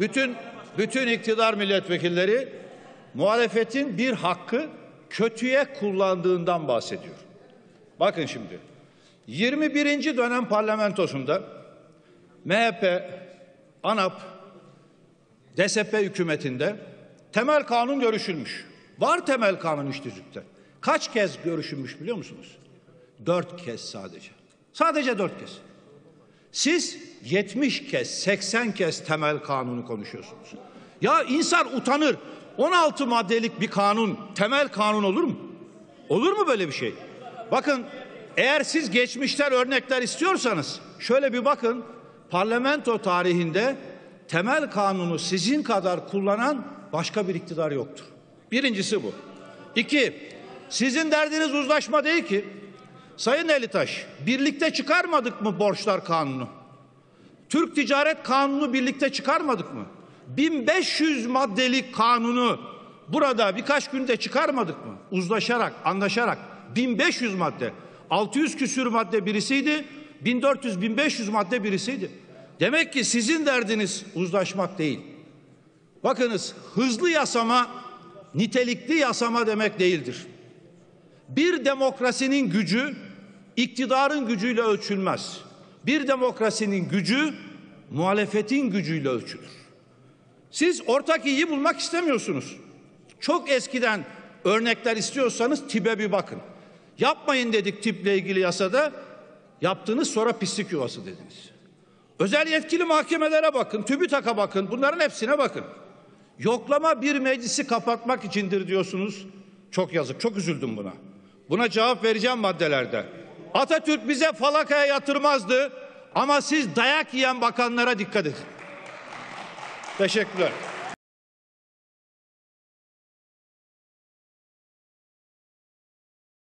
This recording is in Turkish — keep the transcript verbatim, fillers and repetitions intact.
bütün bütün iktidar milletvekilleri muhalefetin bir hakkı kötüye kullandığından bahsediyor. Bakın şimdi yirmi birinci dönem parlamentosunda M H P, ANAP, D S P hükümetinde temel kanun görüşülmüş. Var temel kanun iş tüzükte. Kaç kez görüşülmüş biliyor musunuz? Dört kez sadece. Sadece dört kez. Siz yetmiş kez, seksen kez temel kanunu konuşuyorsunuz. Ya insan utanır. on altı maddelik bir kanun, temel kanun olur mu? Olur mu böyle bir şey? Bakın, eğer siz geçmişten örnekler istiyorsanız şöyle bir bakın. Parlamento tarihinde temel kanunu sizin kadar kullanan başka bir iktidar yoktur. Birincisi bu. İki, sizin derdiniz uzlaşma değil ki. Sayın Elitaş, birlikte çıkarmadık mı borçlar kanunu? Türk Ticaret Kanunu birlikte çıkarmadık mı? bin beş yüz maddelik kanunu burada birkaç günde çıkarmadık mı? Uzlaşarak, anlaşarak bin beş yüz madde, altı yüz küsür madde birisiydi, bin dört yüz bin beş yüz madde birisiydi. Demek ki sizin derdiniz uzlaşmak değil. Bakınız, hızlı yasama nitelikli yasama demek değildir. Bir demokrasinin gücü iktidarın gücüyle ölçülmez. Bir demokrasinin gücü muhalefetin gücüyle ölçülür. Siz ortak iyiyi bulmak istemiyorsunuz. Çok eskiden örnekler istiyorsanız tipe bir bakın. Yapmayın dedik tiple ilgili yasada, yaptınız, sonra pislik yuvası dediniz. Özel yetkili mahkemelere bakın, TÜBİTAK'a bakın, bunların hepsine bakın. Yoklama bir meclisi kapatmak içindir diyorsunuz. Çok yazık, çok üzüldüm buna. Buna cevap vereceğim maddelerde. Atatürk bize falakaya yatırmazdı ama siz dayak yiyen bakanlara dikkat edin. Teşekkürler.